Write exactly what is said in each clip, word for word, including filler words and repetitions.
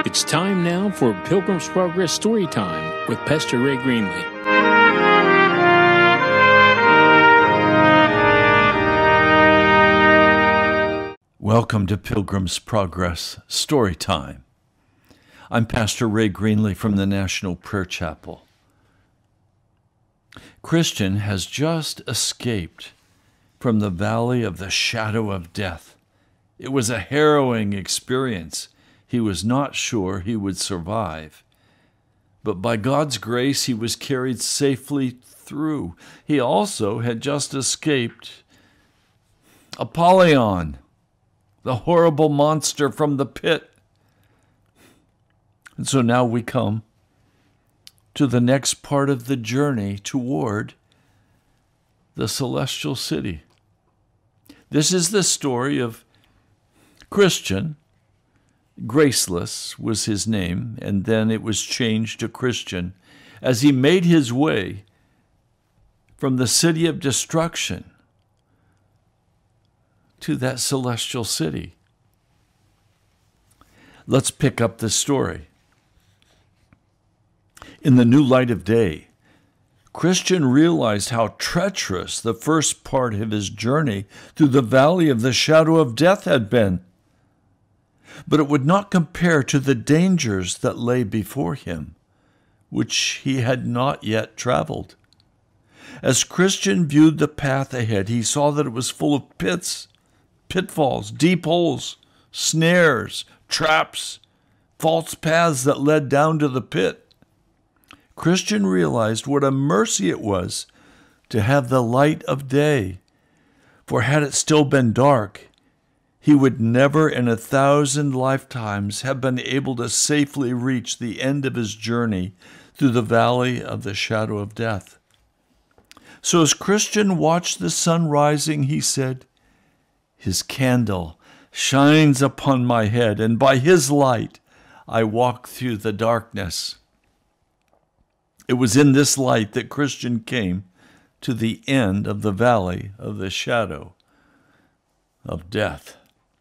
It's time now for Pilgrim's Progress Storytime with Pastor Ray Greenley. Welcome to Pilgrim's Progress Storytime. I'm Pastor Ray Greenley from the National Prayer Chapel. Christian has just escaped from the valley of the shadow of death. It was a harrowing experience. He was not sure he would survive. But by God's grace, he was carried safely through. He also had just escaped Apollyon, the horrible monster from the pit. And so now we come to the next part of the journey toward the celestial city. This is the story of Christian. Graceless was his name, and then it was changed to Christian, as he made his way from the city of destruction to that celestial city. Let's pick up the story. In the new light of day, Christian realized how treacherous the first part of his journey through the valley of the shadow of death had been. But it would not compare to the dangers that lay before him, which he had not yet traveled. As Christian viewed the path ahead, he saw that it was full of pits, pitfalls, deep holes, snares, traps, false paths that led down to the pit. Christian realized what a mercy it was to have the light of day, for had it still been dark, he would never in a thousand lifetimes have been able to safely reach the end of his journey through the valley of the shadow of death. So as Christian watched the sun rising, he said, "His candle shines upon my head, and by his light I walk through the darkness." It was in this light that Christian came to the end of the valley of the shadow of death.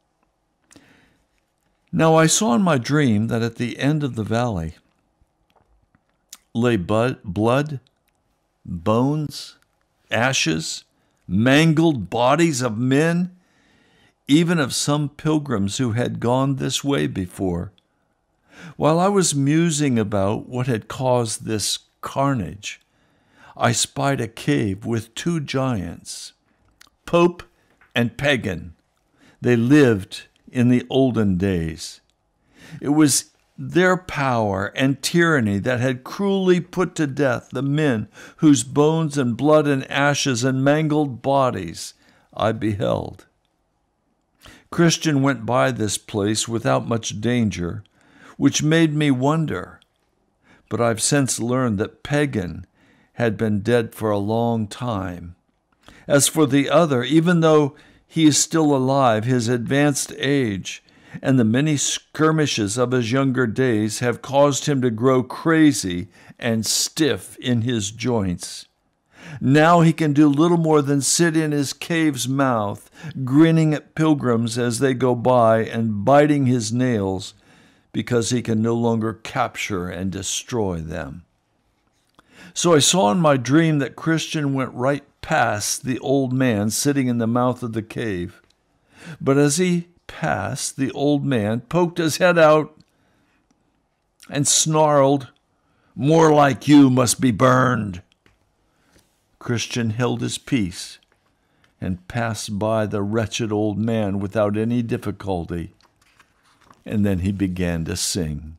Now I saw in my dream that at the end of the valley lay blood, bones, ashes, mangled bodies of men, even of some pilgrims who had gone this way before. While I was musing about what had caused this carnage, I spied a cave with two giants, Pope and Pagan. They lived in the olden days. It was their power and tyranny that had cruelly put to death the men whose bones and blood and ashes and mangled bodies I beheld. Christian went by this place without much danger, which made me wonder. But I've since learned that Pagan had been dead for a long time. As for the other, even though he is still alive, his advanced age and the many skirmishes of his younger days have caused him to grow crazy and stiff in his joints. Now he can do little more than sit in his cave's mouth, grinning at pilgrims as they go by and biting his nails, because he can no longer capture and destroy them. So I saw in my dream that Christian went right past the old man sitting in the mouth of the cave. But as he passed, the old man poked his head out and snarled, "More like you must be burned." Christian held his peace and passed by the wretched old man without any difficulty. And then he began to sing.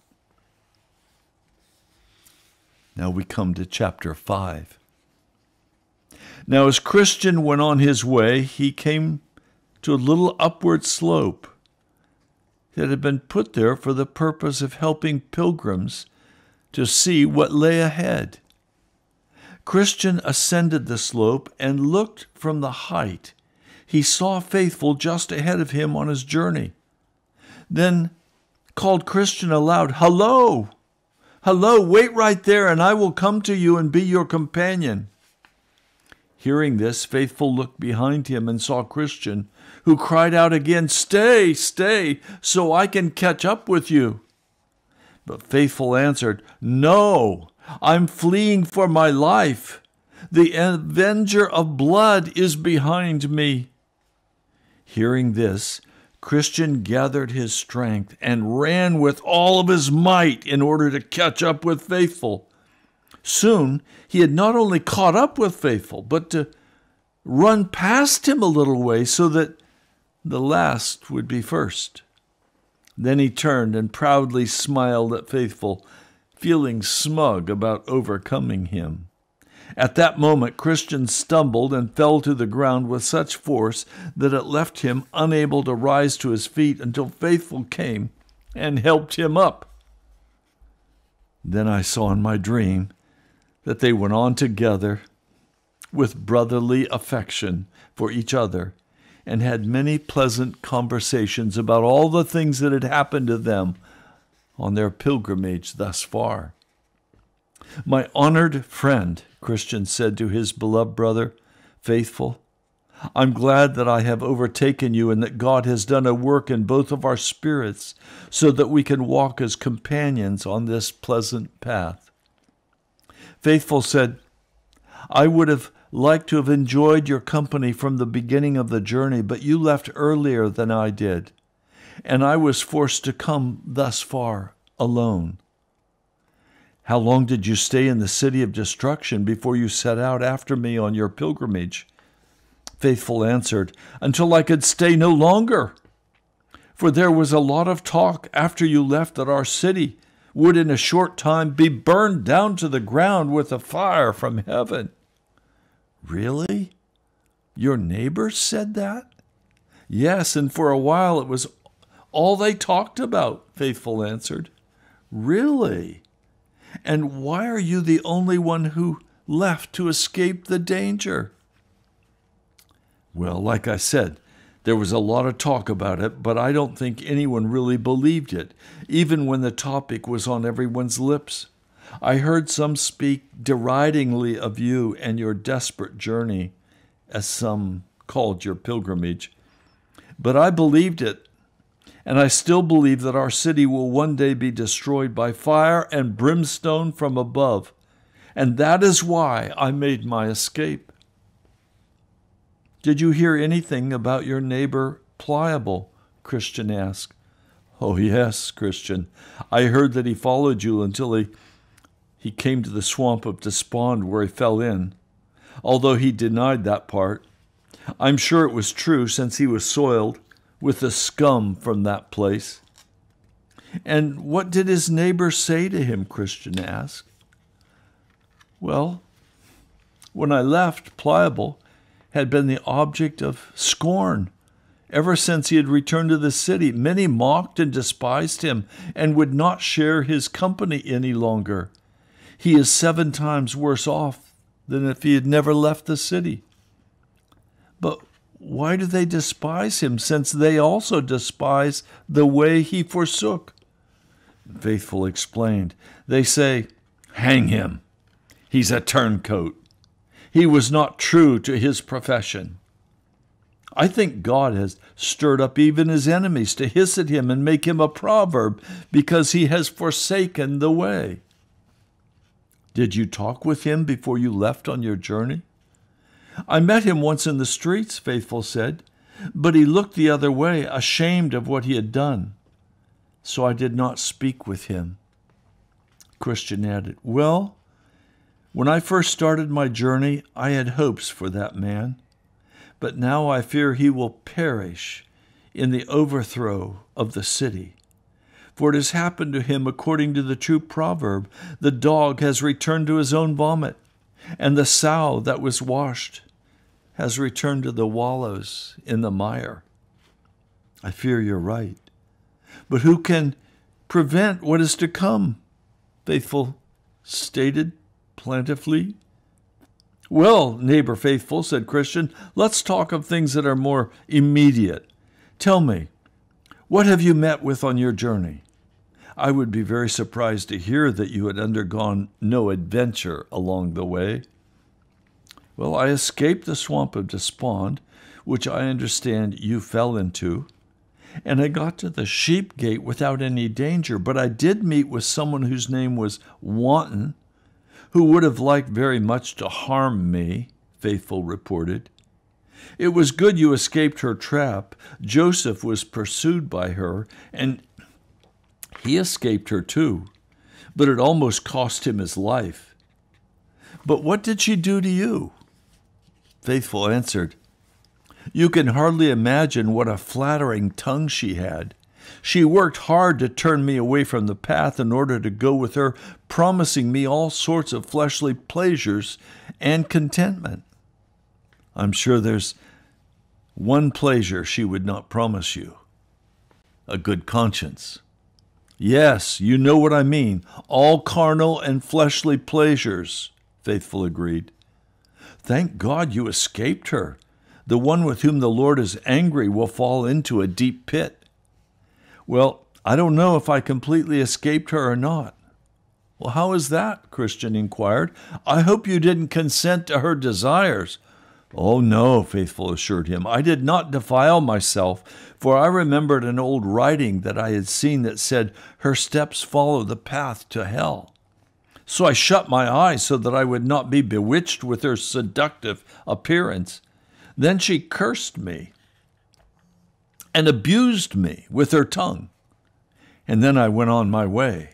Now we come to chapter five. Now as Christian went on his way, he came to a little upward slope that had been put there for the purpose of helping pilgrims to see what lay ahead. Christian ascended the slope and looked from the height. He saw Faithful just ahead of him on his journey. Then called Christian aloud, "Hello! Hello, wait right there, and I will come to you and be your companion." Hearing this, Faithful looked behind him and saw Christian, who cried out again, "Stay, stay, so I can catch up with you." But Faithful answered, "No, I'm fleeing for my life. The avenger of blood is behind me." Hearing this, Christian gathered his strength and ran with all of his might in order to catch up with Faithful. Soon he had not only caught up with Faithful, but to run past him a little way so that the last would be first. Then he turned and proudly smiled at Faithful, feeling smug about overcoming him. At that moment, Christian stumbled and fell to the ground with such force that it left him unable to rise to his feet until Faithful came and helped him up. Then I saw in my dream that they went on together with brotherly affection for each other and had many pleasant conversations about all the things that had happened to them on their pilgrimage thus far. "My honored friend," Christian said to his beloved brother, Faithful, "I'm glad that I have overtaken you and that God has done a work in both of our spirits so that we can walk as companions on this pleasant path." Faithful said, "I would have liked to have enjoyed your company from the beginning of the journey, but you left earlier than I did, and I was forced to come thus far alone." "How long did you stay in the city of destruction before you set out after me on your pilgrimage?" Faithful answered, "Until I could stay no longer. For there was a lot of talk after you left that our city would in a short time be burned down to the ground with a fire from heaven." "Really? Your neighbors said that?" "Yes, and for a while it was all they talked about," Faithful answered. "Really? And why are you the only one who left to escape the danger?" "Well, like I said, there was a lot of talk about it, but I don't think anyone really believed it, even when the topic was on everyone's lips. I heard some speak deridingly of you and your desperate journey, as some called your pilgrimage. But I believed it, and I still believe that our city will one day be destroyed by fire and brimstone from above, and that is why I made my escape." "Did you hear anything about your neighbor Pliable?" Christian asked. "Oh, yes, Christian. I heard that he followed you until he, he came to the swamp of Despond where he fell in, although he denied that part. I'm sure it was true since he was soiled with the scum from that place." "And what did his neighbor say to him?" Christian asked. "Well, when I left, Pliable had been the object of scorn. Ever since he had returned to the city, many mocked and despised him and would not share his company any longer. He is seven times worse off than if he had never left the city." "But why do they despise him, since they also despise the way he forsook?" Faithful explained. "They say, 'Hang him. He's a turncoat. He was not true to his profession.' I think God has stirred up even his enemies to hiss at him and make him a proverb because he has forsaken the way." "Did you talk with him before you left on your journey?" "I met him once in the streets," Faithful said, "but he looked the other way, ashamed of what he had done. So I did not speak with him." Christian added, "Well, when I first started my journey, I had hopes for that man, but now I fear he will perish in the overthrow of the city. For it has happened to him according to the true proverb, 'The dog has returned to his own vomit, and the sow that was washed has returned to the wallows in the mire.'" "I fear you're right. But who can prevent what is to come?" Faithful stated plentifully. "Well, neighbor Faithful," said Christian, "let's talk of things that are more immediate. Tell me, what have you met with on your journey? I would be very surprised to hear that you had undergone no adventure along the way." "Well, I escaped the swamp of Despond, which I understand you fell into, and I got to the sheep gate without any danger, but I did meet with someone whose name was Wanton, who would have liked very much to harm me, Faithful reported. It was good you escaped her trap. Joseph was pursued by her, and he escaped her too, but it almost cost him his life. But what did she do to you? Faithful answered, You can hardly imagine what a flattering tongue she had. She worked hard to turn me away from the path in order to go with her, promising me all sorts of fleshly pleasures and contentment. I'm sure there's one pleasure she would not promise you, a good conscience. Yes, you know what I mean, all carnal and fleshly pleasures, Faithful agreed. Thank God you escaped her. The one with whom the Lord is angry will fall into a deep pit. Well, I don't know if I completely escaped her or not. Well, how is that? Christian inquired. I hope you didn't consent to her desires. Oh, no, Faithful assured him. I did not defile myself, for I remembered an old writing that I had seen that said, Her steps follow the path to hell. So I shut my eyes so that I would not be bewitched with her seductive appearance. Then she cursed me and abused me with her tongue, and then I went on my way.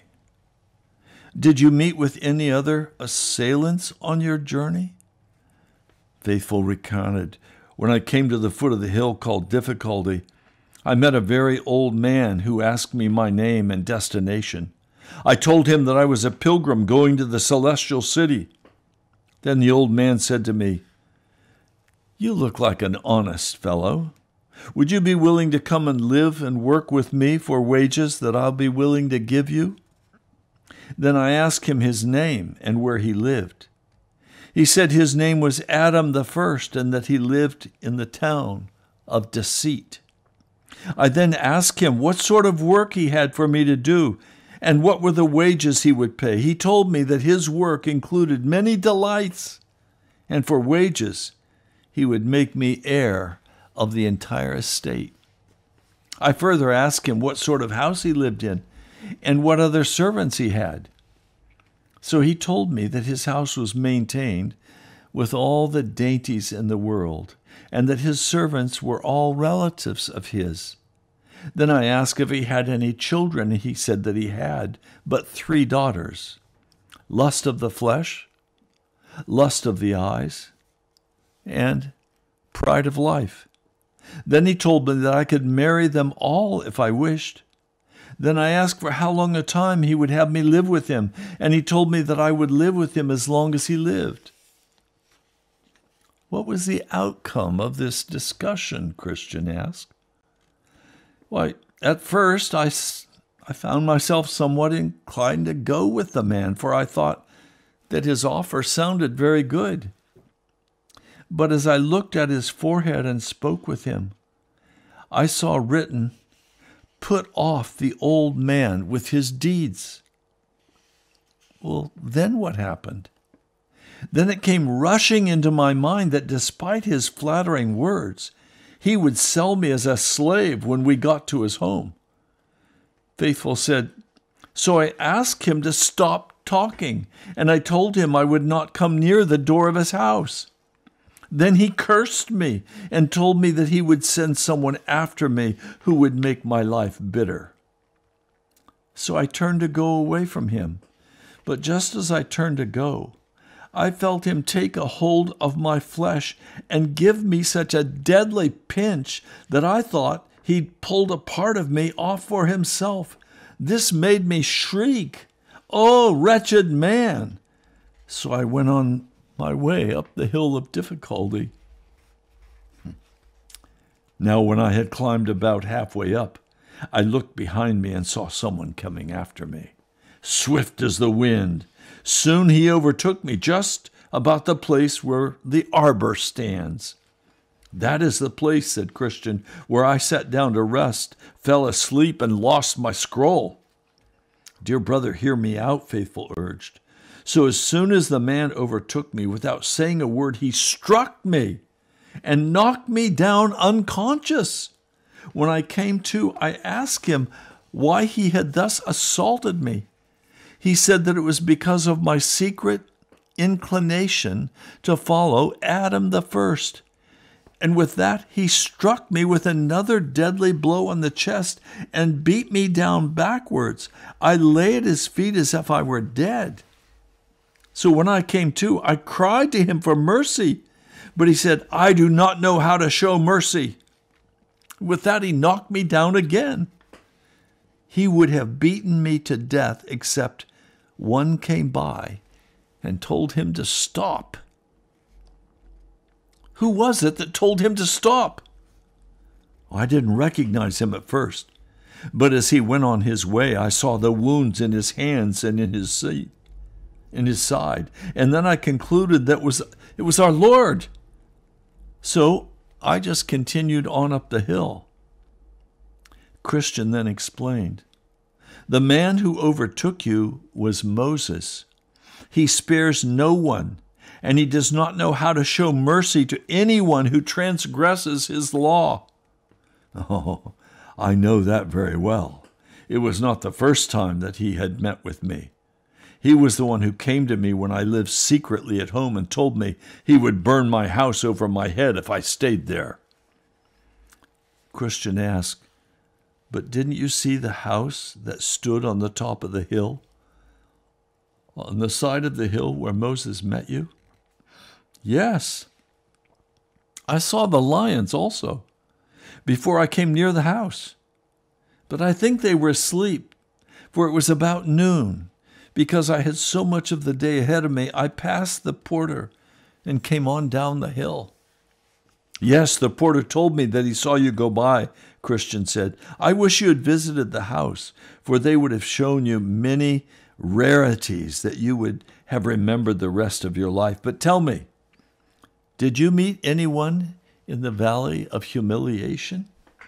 Did you meet with any other assailants on your journey? Faithful recounted, When I came to the foot of the hill called Difficulty, I met a very old man who asked me my name and destination. I told him that I was a pilgrim going to the celestial city. Then the old man said to me, You look like an honest fellow. Would you be willing to come and live and work with me for wages that I'll be willing to give you? Then I asked him his name and where he lived. He said his name was Adam the First and that he lived in the town of Deceit. I then asked him what sort of work he had for me to do and what were the wages he would pay. He told me that his work included many delights, and for wages he would make me heir of the entire estate. I further asked him what sort of house he lived in and what other servants he had. So he told me that his house was maintained with all the dainties in the world, and that his servants were all relatives of his. Then I asked if he had any children, and he said that he had but three daughters, lust of the flesh, lust of the eyes, and pride of life. Then he told me that I could marry them all if I wished. Then I asked for how long a time he would have me live with him, and he told me that I would live with him as long as he lived. What was the outcome of this discussion? Christian asked. Why, at first I, I found myself somewhat inclined to go with the man, for I thought that his offer sounded very good. But as I looked at his forehead and spoke with him, I saw written, Put off the old man with his deeds. Well, then what happened? Then it came rushing into my mind that despite his flattering words, he would sell me as a slave when we got to his home. Faithful said, So I asked him to stop talking, and I told him I would not come near the door of his house. Then he cursed me and told me that he would send someone after me who would make my life bitter. So I turned to go away from him. But just as I turned to go, I felt him take a hold of my flesh and give me such a deadly pinch that I thought he'd pulled a part of me off for himself. This made me shriek, Oh, wretched man! So I went on my way up the hill of Difficulty. Now when I had climbed about halfway up, I looked behind me and saw someone coming after me, swift as the wind. Soon he overtook me just about the place where the arbor stands. That is the place, said Christian, where I sat down to rest, fell asleep, and lost my scroll. Dear brother, hear me out, Faithful urged. So as soon as the man overtook me, without saying a word, he struck me and knocked me down unconscious. When I came to, I asked him why he had thus assaulted me. He said that it was because of my secret inclination to follow Adam the first. And with that, he struck me with another deadly blow on the chest and beat me down backwards. I lay at his feet as if I were dead. So when I came to, I cried to him for mercy. But he said, I do not know how to show mercy. With that, he knocked me down again. He would have beaten me to death, except one came by and told him to stop. Who was it that told him to stop? I didn't recognize him at first, but as he went on his way, I saw the wounds in his hands and in his seat, in his side, and then I concluded that was it was our Lord. So I just continued on up the hill. Christian then explained, the man who overtook you was Moses. He spares no one, and he does not know how to show mercy to anyone who transgresses his law. Oh, I know that very well. It was not the first time that he had met with me. He was the one who came to me when I lived secretly at home and told me he would burn my house over my head if I stayed there. Christian asked, but didn't you see the house that stood on the top of the hill? On the side of the hill where Moses met you? Yes. I saw the lions also, before I came near the house. But I think they were asleep, for it was about noon. Because I had so much of the day ahead of me, I passed the porter and came on down the hill. Yes, the porter told me that he saw you go by, Christian said. I wish you had visited the house, for they would have shown you many rarities that you would have remembered the rest of your life. But tell me, did you meet anyone in the valley of humiliation?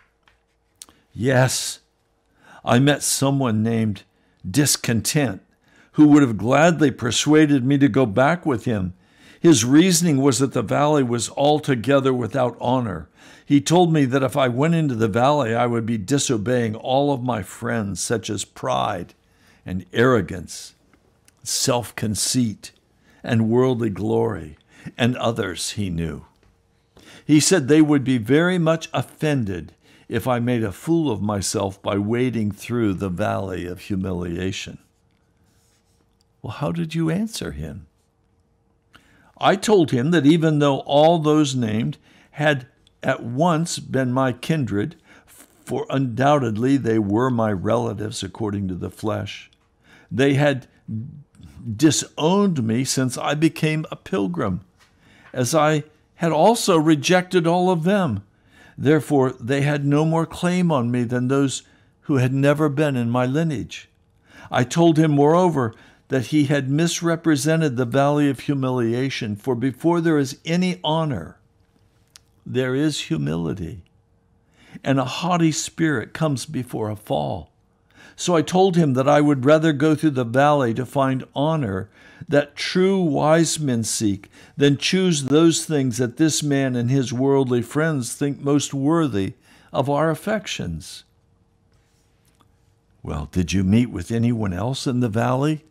Yes, I met someone named Discontent, who would have gladly persuaded me to go back with him. His reasoning was that the valley was altogether without honor. He told me that if I went into the valley, I would be disobeying all of my friends, such as pride and arrogance, self-conceit, and worldly glory, and others he knew. He said they would be very much offended if I made a fool of myself by wading through the valley of humiliation. Well, how did you answer him? I told him that even though all those named had at once been my kindred, for undoubtedly they were my relatives according to the flesh, they had disowned me since I became a pilgrim, as I had also rejected all of them. Therefore, they had no more claim on me than those who had never been in my lineage. I told him, moreover, that he had misrepresented the valley of humiliation, for before there is any honor, there is humility, and a haughty spirit comes before a fall. So I told him that I would rather go through the valley to find honor that true wise men seek than choose those things that this man and his worldly friends think most worthy of our affections. Well, did you meet with anyone else in the valley?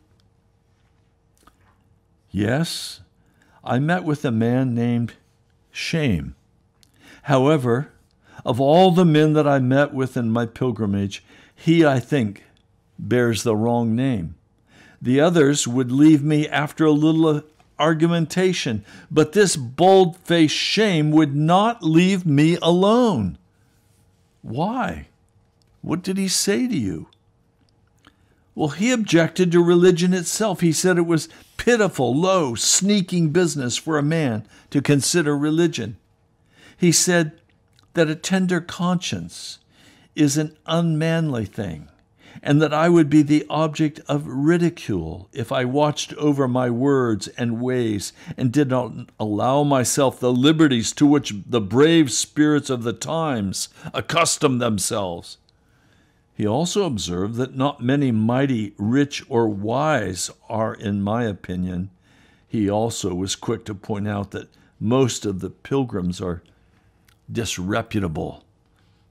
Yes, I met with a man named Shame. However, of all the men that I met with in my pilgrimage, he, I think, bears the wrong name. The others would leave me after a little argumentation, but this bold-faced Shame would not leave me alone. Why? What did he say to you? Well, he objected to religion itself. He said it was pitiful, low, sneaking business for a man to consider religion. He said that a tender conscience is an unmanly thing, and that I would be the object of ridicule if I watched over my words and ways and did not allow myself the liberties to which the brave spirits of the times accustom themselves. He also observed that not many mighty, rich, or wise are, in my opinion. He also was quick to point out that most of the pilgrims are disreputable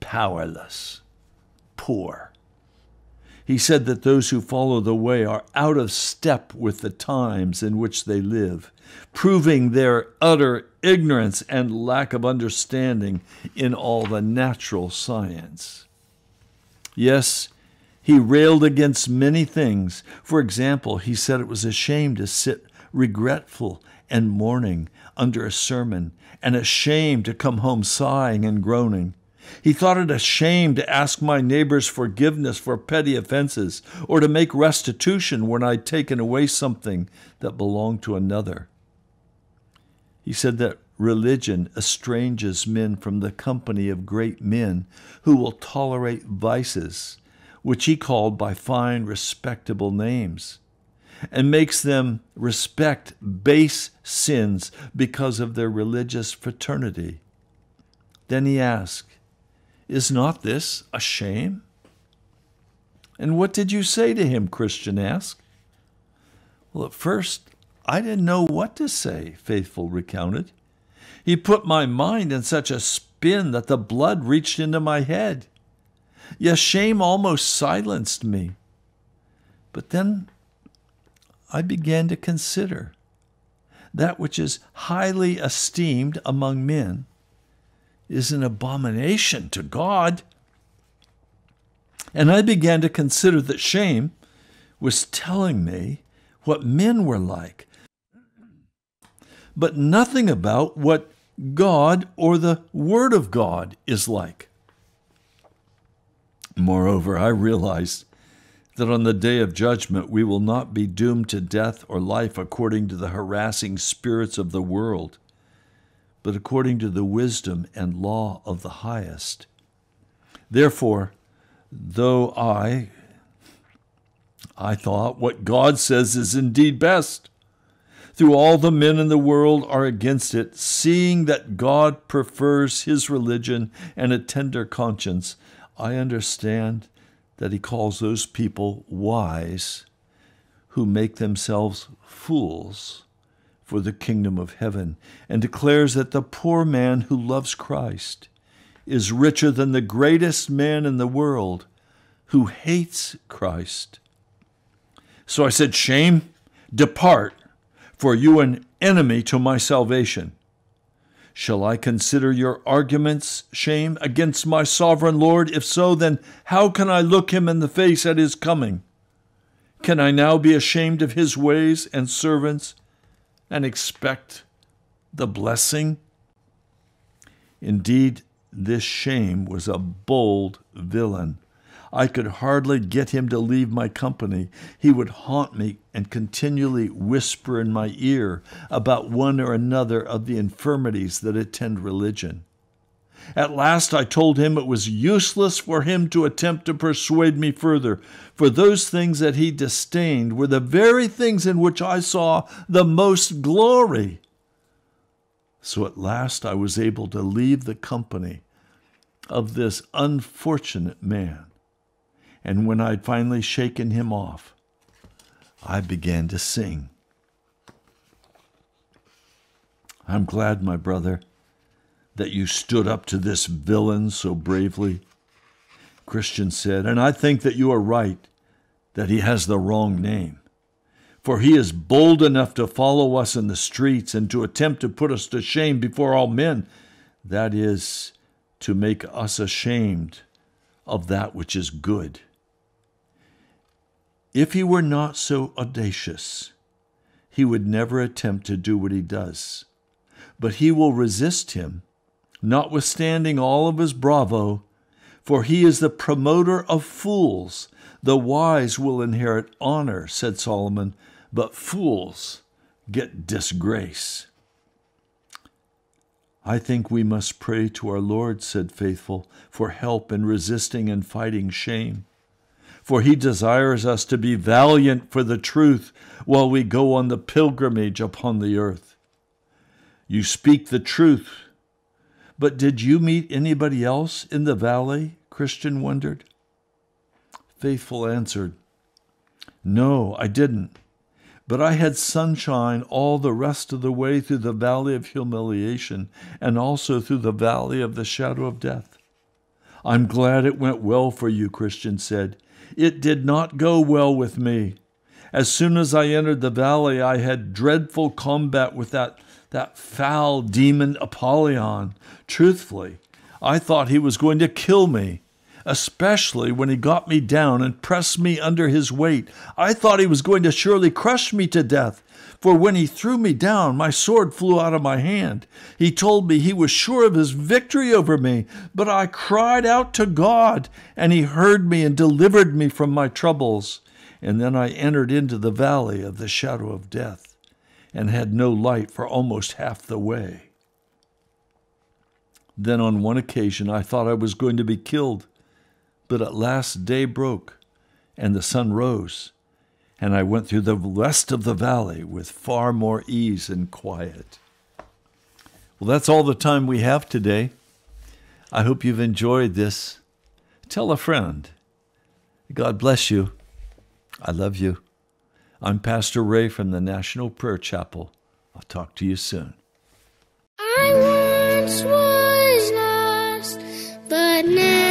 powerless, poor. He said that those who follow the way are out of step with the times in which they live, proving their utter ignorance and lack of understanding in all the natural science. Yes, he railed against many things. For example, he said it was a shame to sit regretful and mourning under a sermon, and a shame to come home sighing and groaning. He thought it a shame to ask my neighbor's forgiveness for petty offenses, or to make restitution when I'd taken away something that belonged to another. He said that religion estranges men from the company of great men who will tolerate vices, which he called by fine, respectable names, and makes them respect base sins because of their religious fraternity. Then he asked, "Is not this a shame?" "And what did you say to him?" Christian asked. "Well, at first, I didn't know what to say," Faithful recounted. "He put my mind in such a spin that the blood reached into my head. Yes, shame almost silenced me. But then I began to consider that which is highly esteemed among men is an abomination to God. And I began to consider that shame was telling me what men were like, but nothing about what God or the Word of God is like. Moreover, I realized that on the day of judgment we will not be doomed to death or life according to the harassing spirits of the world, but according to the wisdom and law of the highest. Therefore, though I, I thought what God says is indeed best, through all the men in the world are against it, seeing that God prefers his religion and a tender conscience, I understand that he calls those people wise who make themselves fools for the kingdom of heaven, and declares that the poor man who loves Christ is richer than the greatest man in the world who hates Christ. So I said, "Shame, depart, for you an enemy to my salvation. Shall I consider your arguments, shame, against my sovereign Lord? If so, then how can I look him in the face at his coming? Can I now be ashamed of his ways and servants and expect the blessing?" Indeed, this shame was a bold villain. I could hardly get him to leave my company. He would haunt me and continually whisper in my ear about one or another of the infirmities that attend religion. At last I told him it was useless for him to attempt to persuade me further, for those things that he disdained were the very things in which I saw the most glory. So at last I was able to leave the company of this unfortunate man. And when I'd finally shaken him off, I began to sing. I'm glad, my brother, that you stood up to this villain so bravely, Christian said, and I think that you are right, that he has the wrong name. For he is bold enough to follow us in the streets and to attempt to put us to shame before all men, that is, to make us ashamed of that which is good. If he were not so audacious, he would never attempt to do what he does. But he will resist him, notwithstanding all of his bravo, for he is the promoter of fools. The wise will inherit honor, said Solomon, but fools get disgrace. I think we must pray to our Lord, said Faithful, for help in resisting and fighting shame. For he desires us to be valiant for the truth while we go on the pilgrimage upon the earth. You speak the truth, but did you meet anybody else in the valley? Christian wondered. Faithful answered, No, I didn't, but I had sunshine all the rest of the way through the valley of humiliation and also through the valley of the shadow of death. I'm glad it went well for you, Christian said. It did not go well with me. As soon as I entered the valley, I had dreadful combat with that, that foul demon Apollyon. Truthfully, I thought he was going to kill me, especially when he got me down and pressed me under his weight. I thought he was going to surely crush me to death, for when he threw me down, my sword flew out of my hand. He told me he was sure of his victory over me, but I cried out to God, and he heard me and delivered me from my troubles. And then I entered into the valley of the shadow of death and had no light for almost half the way. Then on one occasion I thought I was going to be killed, but at last day broke and the sun rose, and I went through the rest of the valley with far more ease and quiet. Well, that's all the time we have today. I hope you've enjoyed this. Tell a friend. God bless you. I love you. I'm Pastor Ray from the National Prayer Chapel. I'll talk to you soon. I once was lost, but now